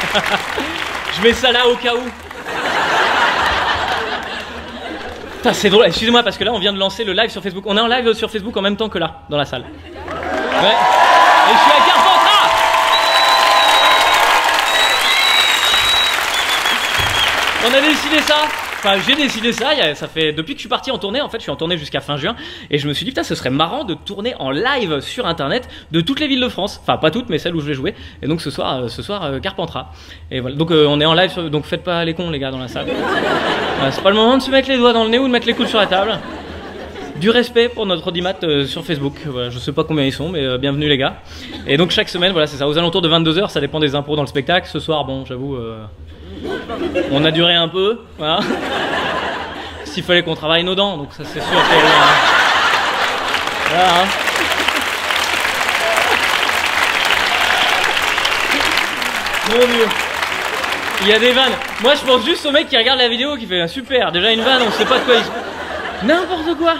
Je mets ça là au cas où. Putain, c'est drôle, excusez-moi parce que là on vient de lancer le live sur Facebook. On est en live sur Facebook en même temps que là, dans la salle. Ouais. Et je suis à Carpentras. On a décidé ça. Enfin, j'ai décidé ça, ça fait depuis que je suis parti en tournée, en fait, je suis en tournée jusqu'à fin juin, et je me suis dit, putain, ce serait marrant de tourner en live sur internet de toutes les villes de France, enfin pas toutes, mais celles où je vais jouer, et donc ce soir Carpentras. Et voilà, donc on est en live, donc faites pas les cons les gars dans la salle. C'est pas le moment de se mettre les doigts dans le nez ou de mettre les coudes sur la table. Du respect pour notre audimat sur Facebook, voilà, je sais pas combien ils sont, mais bienvenue les gars. Et donc chaque semaine, voilà, c'est ça, aux alentours de 22 h, ça dépend des impros dans le spectacle. Ce soir, bon, j'avoue... on a duré un peu, voilà. S'il fallait qu'on travaille nos dents, donc ça c'est sûr que... Voilà, hein. Mon Dieu. Il y a des vannes. Moi je pense juste au mec qui regarde la vidéo qui fait super, déjà une vanne, on sait pas de quoi il se... N'importe quoi.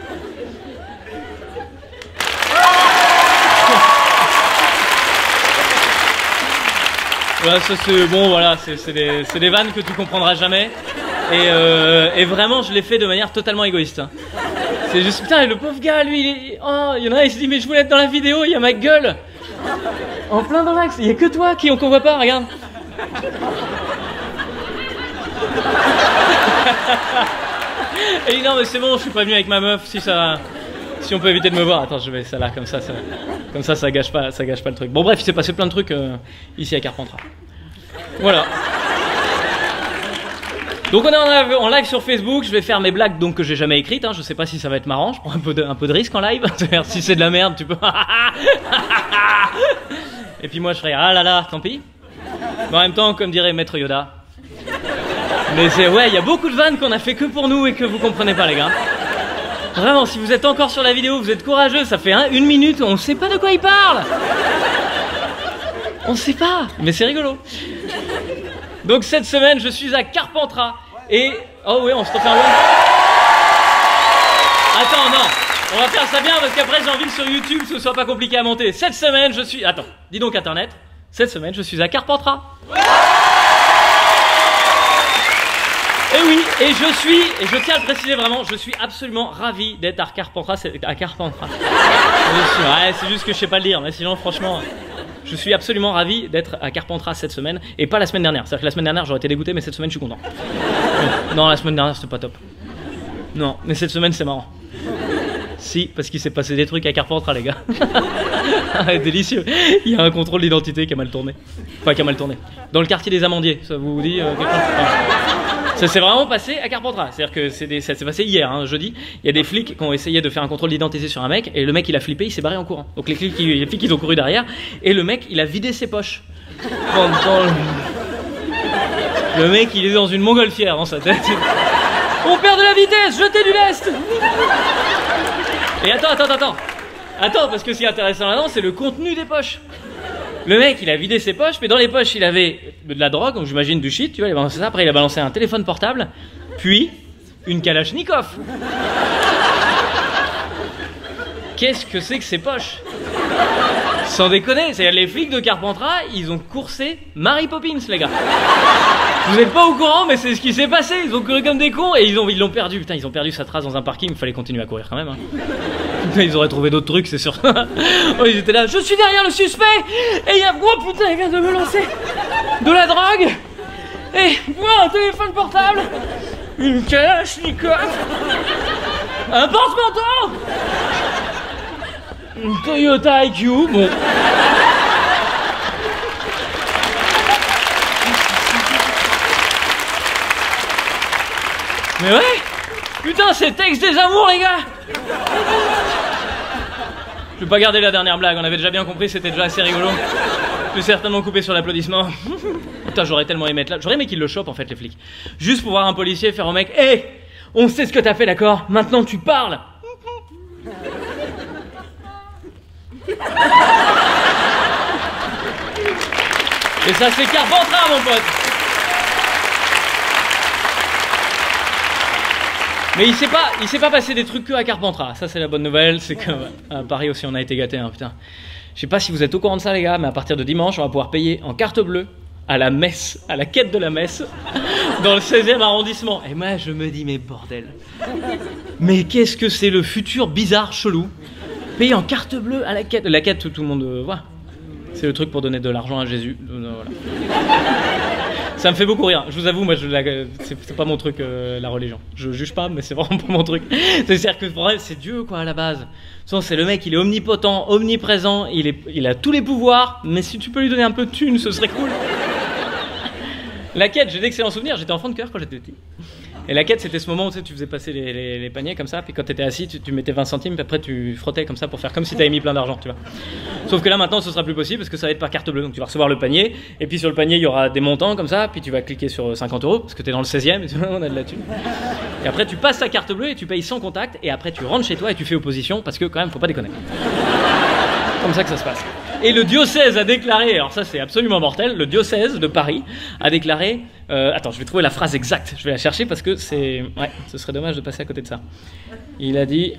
Voilà, ça c'est bon, voilà, c'est des vannes que tu comprendras jamais. Et vraiment, je l'ai fait de manière totalement égoïste. Hein. C'est juste, putain, le pauvre gars, lui, oh, il y en a un, il se dit, mais je voulais être dans la vidéo, il y a ma gueule. En plein dans l'axe, il y a que toi qu'on voit pas, regarde. Et il dit, non, mais c'est bon, je suis pas venu avec ma meuf, si on peut éviter de me voir. Attends, je vais ça là, comme ça, ça gâche pas le truc. Bon bref, il s'est passé plein de trucs ici à Carpentras. Voilà. Donc on est en live sur Facebook, je vais faire mes blagues donc que j'ai jamais écrites, hein. Je sais pas si ça va être marrant, je prends un peu de risque en live. Si c'est de la merde, tu peux... Et puis moi je ferai ah là là, tant pis. Mais en même temps, comme dirait Maître Yoda. Mais c'est ouais, il y a beaucoup de vannes qu'on a fait que pour nous et que vous comprenez pas les gars. Vraiment, si vous êtes encore sur la vidéo, vous êtes courageux, ça fait une minute, on sait pas de quoi il parle. On sait pas, mais c'est rigolo. Donc cette semaine, je suis à Carpentras et... Oh oui, on se refait un one. Attends, non, on va faire ça bien parce qu'après j'ai envie que sur YouTube ce soit pas compliqué à monter. Cette semaine, je suis... Attends, dis donc internet. Cette semaine, je suis à Carpentras. Et oui, et je tiens à le préciser vraiment, je suis absolument ravi d'être à Carpentras. Ouais, c'est juste que je sais pas le dire, mais sinon franchement, je suis absolument ravi d'être à Carpentras cette semaine, et pas la semaine dernière. C'est-à-dire que la semaine dernière j'aurais été dégoûté, mais cette semaine je suis content. Non, la semaine dernière c'était pas top. Non, mais cette semaine c'est marrant. Si, parce qu'il s'est passé des trucs à Carpentras les gars. Délicieux. Il y a un contrôle d'identité qui a mal tourné. Enfin, qui a mal tourné. Dans le quartier des Amandiers, ça vous dit quelque chose? Ça s'est vraiment passé à Carpentras, c'est-à-dire que ça s'est passé hier, hein, jeudi. Il y a des flics qui ont essayé de faire un contrôle d'identité sur un mec et le mec il a flippé, il s'est barré en courant. Donc les flics ils ont couru derrière et le mec il a vidé ses poches. Le mec il est dans une montgolfière dans sa tête. On perd de la vitesse, jetez du lest. Et attends, parce que ce qui est intéressant là-dedans c'est le contenu des poches. Le mec, il a vidé ses poches, mais dans les poches, il avait de la drogue, donc j'imagine du shit, tu vois, il a balancé ça. Après, il a balancé un téléphone portable, puis une Kalachnikov. Qu'est-ce que c'est que ces poches? Sans déconner, c'est les flics de Carpentras, ils ont coursé Mary Poppins, les gars. Vous n'êtes pas au courant, mais c'est ce qui s'est passé. Ils ont couru comme des cons et ils l'ont perdu. Putain, ils ont perdu sa trace dans un parking, il fallait continuer à courir quand même. Hein. Ils auraient trouvé d'autres trucs, c'est sûr. Oh, ils étaient là, je suis derrière le suspect. Et il y a... Oh putain, il vient de me lancer de la drogue. Et un téléphone portable. Une Kalachnikov. Un porte-manteau. Une Toyota IQ, bon. Mais ouais. Putain, c'est texte des amours, les gars. Je vais pas garder la dernière blague, on avait déjà bien compris, c'était déjà assez rigolo. Je vais certainement couper sur l'applaudissement. Putain, j'aurais tellement aimé être là. J'aurais aimé qu'ils le chopent, en fait, les flics. Juste pour voir un policier faire au mec, hé, on sait ce que t'as fait, d'accord? Maintenant, tu parles. Et ça, c'est Carpentras, mon pote. Mais il s'est pas passé des trucs que à Carpentras. Ça, c'est la bonne nouvelle. C'est que à Paris aussi, on a été gâtés, hein, putain. Je sais pas si vous êtes au courant de ça, les gars, mais à partir de dimanche, on va pouvoir payer en carte bleue à la messe, à la quête de la messe, dans le 16e arrondissement. Et moi, je me dis, mais bordel. Mais qu'est-ce que c'est le futur bizarre, chelou, payé en carte bleue à la quête. La quête, tout le monde voit. C'est le truc pour donner de l'argent à Jésus. Voilà. Ça me fait beaucoup rire. Je vous avoue, moi, c'est pas mon truc, la religion. Je juge pas, mais c'est vraiment pas mon truc. C'est-à-dire que c'est Dieu, quoi, à la base. C'est le mec, il est omnipotent, omniprésent, il a tous les pouvoirs, mais si tu peux lui donner un peu de thunes, ce serait cool. La quête, j'ai d'excellents souvenirs. J'étais enfant de cœur quand j'étais petit. Et la quête, c'était ce moment où tu faisais passer les paniers comme ça, puis quand tu étais assis, tu mettais 20 centimes, puis après tu frottais comme ça pour faire comme si tu avais mis plein d'argent, tu vois. Sauf que là maintenant, ce sera plus possible parce que ça va être par carte bleue. Donc tu vas recevoir le panier, et puis sur le panier, il y aura des montants comme ça, puis tu vas cliquer sur 50 € parce que tu es dans le 16e, et tu vois, on a de la thune. Et après, tu passes ta carte bleue et tu payes sans contact, et après, tu rentres chez toi et tu fais opposition parce que quand même, faut pas déconner. Comme ça que ça se passe. Et le diocèse a déclaré, alors ça c'est absolument mortel, le diocèse de Paris a déclaré, attends, je vais trouver la phrase exacte, je vais la chercher parce que c'est, ouais, ce serait dommage de passer à côté de ça. Il a dit,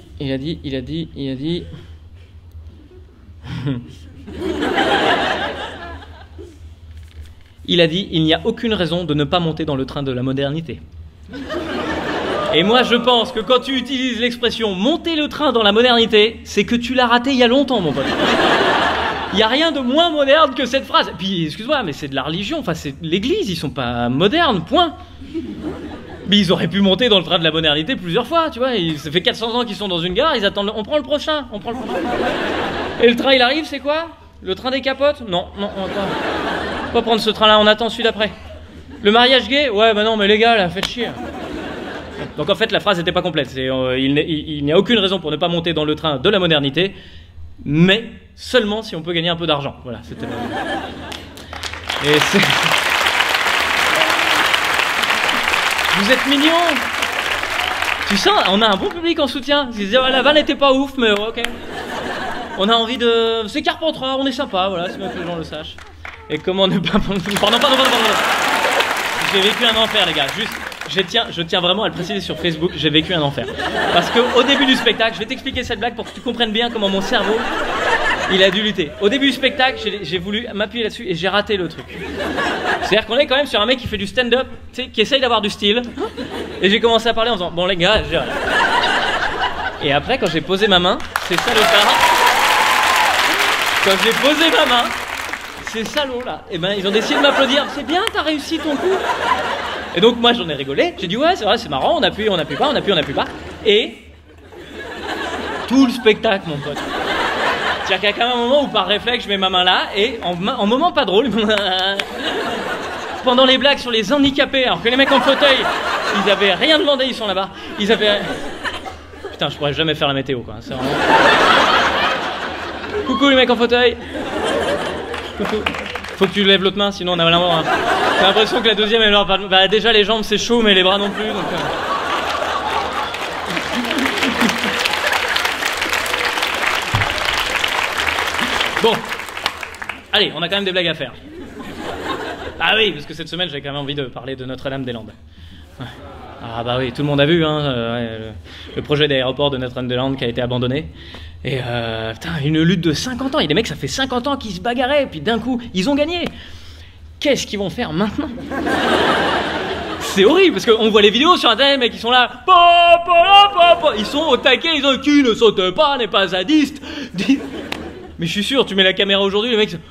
il n'y a aucune raison de ne pas monter dans le train de la modernité. Et moi je pense que quand tu utilises l'expression monter le train dans la modernité, c'est que tu l'as raté il y a longtemps, mon pote. Il n'y a rien de moins moderne que cette phrase. Puis, excuse-moi, mais c'est de la religion, enfin c'est l'église, ils sont pas modernes, point. Mais ils auraient pu monter dans le train de la modernité plusieurs fois, tu vois. Ça fait 400 ans qu'ils sont dans une gare, ils attendent, on prend le prochain. Et le train il arrive, c'est quoi? Le train des capotes? Non, on va pas prendre ce train-là, on attend celui d'après. Le mariage gay? Ouais, bah non, mais les gars, là, faites chier. Donc en fait, la phrase n'était pas complète. Il n'y a aucune raison pour ne pas monter dans le train de la modernité, mais seulement si on peut gagner un peu d'argent. Voilà, c'était... Et c'est... Vous êtes mignons. Tu sens, on a un bon public en soutien. Ils disent, la vanne n'était pas ouf, mais ok. On a envie de... C'est Carpentras, on est sympa, voilà, c'est bien que les gens le sachent. Et comment ne pas... Pardon. J'ai vécu un enfer, les gars, juste... Je tiens vraiment à le préciser sur Facebook, j'ai vécu un enfer. Parce qu'au début du spectacle, je vais t'expliquer cette blague pour que tu comprennes bien comment mon cerveau, il a dû lutter. Au début du spectacle, j'ai voulu m'appuyer là-dessus et j'ai raté le truc. C'est-à-dire qu'on est quand même sur un mec qui fait du stand-up, tu sais, qui essaye d'avoir du style. Et j'ai commencé à parler en disant, bon les gars, Et après, quand j'ai posé ma main, c'est ça le cas. Quand j'ai posé ma main, ces salauds là, et ben ils ont décidé de m'applaudir. C'est bien, t'as réussi ton coup. Et donc moi j'en ai rigolé, j'ai dit ouais c'est vrai, c'est marrant, on appuie pas. Et tout le spectacle, mon pote. C'est-à-dire qu'il y a quand même un moment où par réflexe je mets ma main là, et en moment pas drôle, pendant les blagues sur les handicapés, alors que les mecs en fauteuil, ils avaient rien demandé, ils sont là-bas, ils avaient... Putain, je pourrais jamais faire la météo quoi, c'est vraiment... Coucou les mecs en fauteuil. Coucou. Faut que tu lèves l'autre main, sinon on a vraiment... J'ai l'impression que la deuxième elle leur parle... Bah déjà les jambes c'est chaud mais les bras non plus donc... Bon, allez, on a quand même des blagues à faire. Ah oui, parce que cette semaine j'avais quand même envie de parler de Notre-Dame-des-Landes. Ouais. Ah bah oui, tout le monde a vu hein, le projet d'aéroport de Notre-Dame-des-Landes qui a été abandonné. Et putain, une lutte de 50 ans, il y a des mecs ça fait 50 ans qu'ils se bagarraient, et puis d'un coup, ils ont gagné. Qu'est-ce qu'ils vont faire maintenant? C'est horrible, parce qu'on voit les vidéos sur internet, les mecs, ils sont là, ils sont au taquet, ils ont qui ne saute pas, n'est pas sadiste. Mais je suis sûr, tu mets la caméra aujourd'hui, les mecs sont...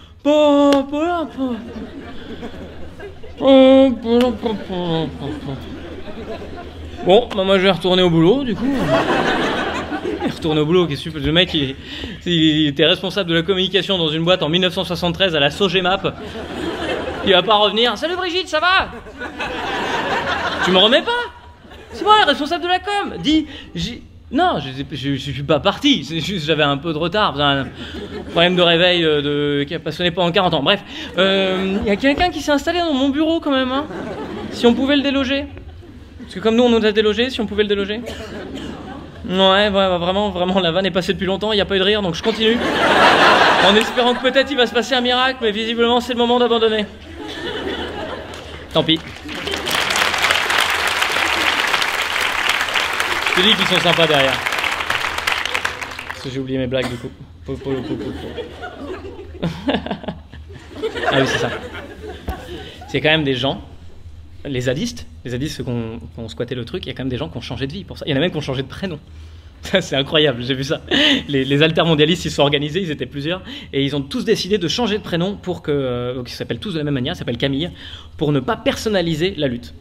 Bon, bah moi je vais retourner au boulot, du coup. Retourner au boulot, qu'est-ce que le mec, il était responsable de la communication dans une boîte en 1973 à la Sogemap. Il va pas revenir. Salut Brigitte, ça va? Tu me remets pas? C'est moi, responsable de la com. Dis, non, je suis pas parti. C'est juste, j'avais un peu de retard. Un problème de réveil qui a passionné pendant 40 ans. Bref, y a quelqu'un qui s'est installé dans mon bureau quand même. Hein. Si on pouvait le déloger. Parce que comme nous, on nous a délogé, si on pouvait le déloger. Ouais, vraiment, la vanne est passée depuis longtemps, il n'y a pas eu de rire, donc je continue. En espérant que peut-être il va se passer un miracle, mais visiblement c'est le moment d'abandonner. Tant pis. Je te dis qu'ils sont sympas derrière. Parce que j'ai oublié mes blagues du coup. Ah oui, c'est ça. c'est quand même des gens, les zadistes ceux qui ont squatté le truc, il y a quand même des gens qui ont changé de vie pour ça. Il y en a même qui ont changé de prénom. Ça, c'est incroyable, j'ai vu ça. Les altermondialistes, ils se sont organisés, ils étaient plusieurs, et ils ont tous décidé de changer de prénom pour que. Donc, ils s'appellent tous de la même manière, ils s'appellent Camille, pour ne pas personnaliser la lutte.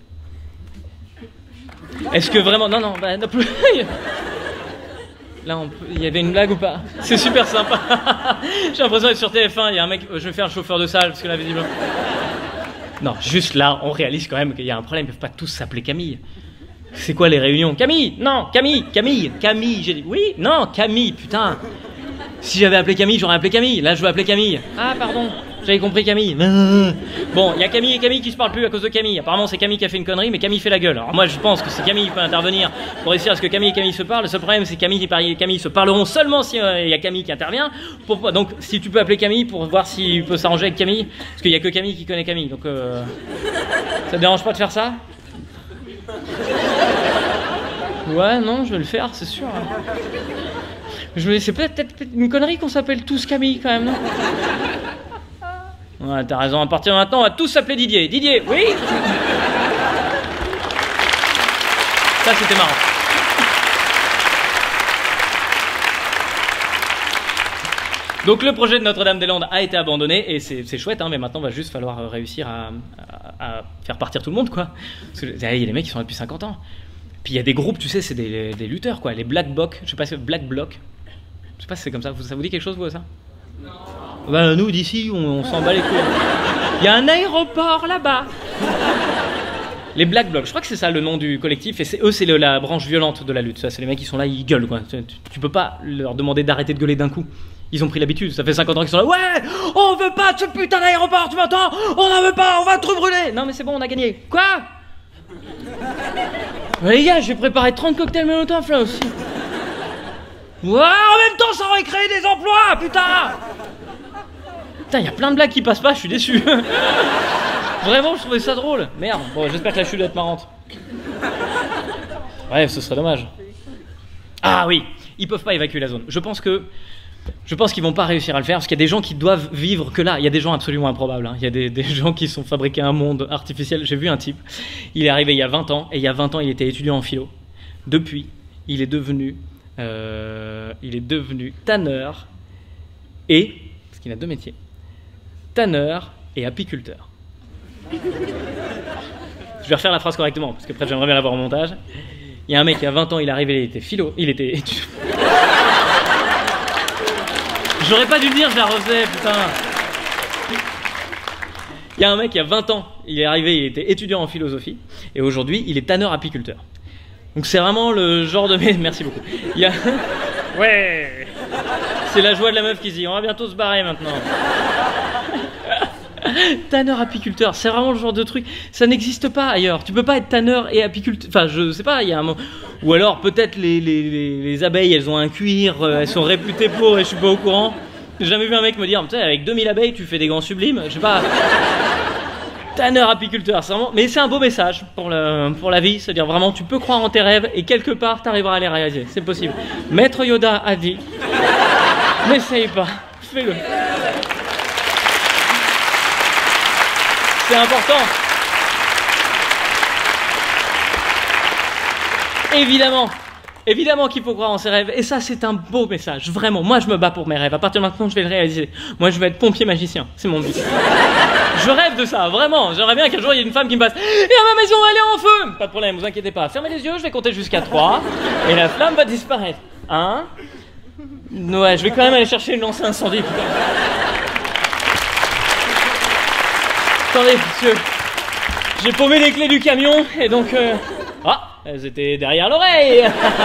Est-ce que vraiment. Non, bah, non plus. Là, il y avait une blague ou pas? C'est super sympa. J'ai l'impression d'être sur TF1, il y a un mec. Je vais faire un chauffeur de salle, parce que là, visiblement. Non, juste là, on réalise quand même qu'il y a un problème, ils ne peuvent pas tous s'appeler Camille. C'est quoi les réunions? Camille? Non, Camille. J'ai dit oui, non, Camille, putain. Si j'avais appelé Camille, j'aurais appelé Camille. Là, je veux appeler Camille. Ah, pardon, j'avais compris Camille. Bon, il y a Camille et Camille qui se parlent plus à cause de Camille. Apparemment, c'est Camille qui a fait une connerie, mais Camille fait la gueule. Alors moi, je pense que si Camille peut intervenir pour réussir à ce que Camille et Camille se parlent, le seul problème, c'est que Camille et Camille se parleront seulement s'il y a Camille qui intervient. Donc, si tu peux appeler Camille pour voir s'il peut s'arranger avec Camille, parce qu'il y a que Camille qui connaît Camille. Donc, ça te dérange pas de faire ça? Ouais, non, je vais le faire, c'est sûr. C'est peut-être une connerie qu'on s'appelle tous Camille quand même, non? Ouais, t'as raison, à partir de maintenant, on va tous s'appeler Didier. Didier, oui? Ça, c'était marrant. Donc le projet de Notre-Dame-des-Landes a été abandonné, et c'est chouette, hein, mais maintenant, il va juste falloir réussir à faire partir tout le monde, quoi. Parce que il y a des mecs qui sont là depuis 50 ans. Puis il y a des groupes, tu sais, c'est des lutteurs, quoi. Les Black Bloc, je sais pas si Black Bloc. Je sais pas si c'est comme ça. Ça vous dit quelque chose, vous, ça? Non. Bah, nous, d'ici, on s'en bat les couilles. Il y a un aéroport là-bas. Les Black Bloc, je crois que c'est ça le nom du collectif. Et eux, c'est la branche violente de la lutte. Ça, c'est les mecs qui sont là, ils gueulent, quoi. Tu peux pas leur demander d'arrêter de gueuler d'un coup. Ils ont pris l'habitude. Ça fait 50 ans qu'ils sont là. Ouais, on veut pas de ce putain d'aéroport, tu m'entends? On n'en veut pas, on va tout brûler. Non, mais c'est bon, on a gagné. Quoi? Mais les gars, j'ai préparé 30 cocktails Molotov là aussi. Ouais, en même temps, ça aurait créé des emplois, putain. Putain, il y a plein de blagues qui passent pas, je suis déçu. Vraiment, je trouvais ça drôle. Merde, bon, j'espère que la chute doit être marrante. Ouais, ce serait dommage. Ah oui, ils peuvent pas évacuer la zone. Je pense qu'ils vont pas réussir à le faire, parce qu'il y a des gens qui doivent vivre que là. Il y a des gens absolument improbables, hein. Il y a des gens qui sont fabriqués un monde artificiel. J'ai vu un type, il est arrivé il y a 20 ans, et il y a 20 ans, il était étudiant en philo. Depuis, il est devenu tanneur et, parce qu'il a 2 métiers, tanneur et apiculteur. Je vais refaire la phrase correctement, parce que après j'aimerais bien l'avoir au montage. Il y a un mec, il y a 20 ans, il est arrivé, il était philo, il était étudiant. J'aurais pas dû le dire, je la refaisais, putain. Il y a un mec, il y a 20 ans, il est arrivé, il était étudiant en philosophie, et aujourd'hui, il est tanneur apiculteur. Donc c'est vraiment le genre de... Merci beaucoup. Il y a... Ouais. C'est la joie de la meuf qui se dit, on va bientôt se barrer maintenant. Tanneur apiculteur, c'est vraiment le genre de truc, ça n'existe pas ailleurs. Tu peux pas être tanneur et apiculteur. Enfin, je sais pas, il y a un moment. Ou alors peut-être les abeilles, elles ont un cuir, elles sont réputées pour, et je suis pas au courant. J'ai jamais vu un mec me dire, tu sais, avec 2000 abeilles, tu fais des gants sublimes. Je sais pas. Tanneur apiculteur, c'est vraiment. Mais c'est un beau message pour la vie, c'est-à-dire vraiment, tu peux croire en tes rêves et quelque part, tu arriveras à les réaliser. C'est possible. Maître Yoda a dit, n'essaye pas, fais-le. C'est important. Évidemment qu'il faut croire en ses rêves. Et ça, c'est un beau message. Vraiment, moi, je me bats pour mes rêves. À partir de maintenant, je vais le réaliser. Moi, je vais être pompier magicien. C'est mon but. Je rêve de ça, vraiment. J'aimerais bien qu'un jour, il y ait une femme qui me passe. Et ma maison, elle est en feu. Pas de problème, vous inquiétez pas. Fermez les yeux, je vais compter jusqu'à 3. Et la flamme va disparaître. 1. Ouais, je vais quand même aller chercher une lance à incendie. Putain. Attendez, parce que j'ai paumé les clés du camion, et donc... Ah, elles étaient derrière l'oreille.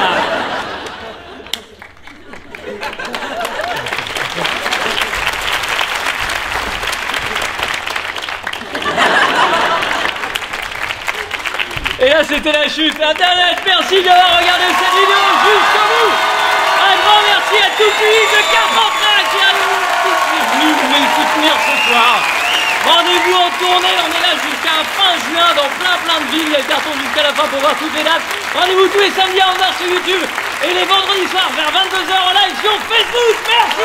Et là, c'était la chute. Internet, merci d'avoir regardé cette vidéo jusqu'au bout. Un grand merci à tout le public de Carpentras qui est venu nous soutenir ce soir. Rendez-vous en tournée, on est là jusqu'à fin juin dans plein de villes, il y a le carton jusqu'à la fin pour voir toutes les dates. Rendez-vous tous les samedis à 11h sur YouTube et les vendredis soirs vers 22h en live sur Facebook. Merci.